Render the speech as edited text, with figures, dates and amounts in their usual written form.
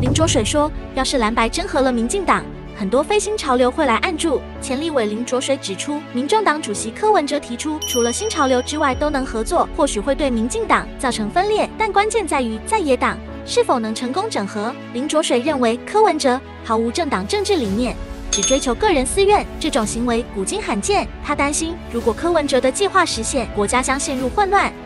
林卓水说，要是蓝白真合了民进党，很多非新潮流会来按住。前立委林卓水指出，民众党主席柯文哲提出，除了新潮流之外都能合作，或许会对民进党造成分裂，但关键在于在野党是否能成功整合。林卓水认为，柯文哲毫无政党政治理念，只追求个人私怨，这种行为古今罕见。他担心，如果柯文哲的计划实现，国家将陷入混乱。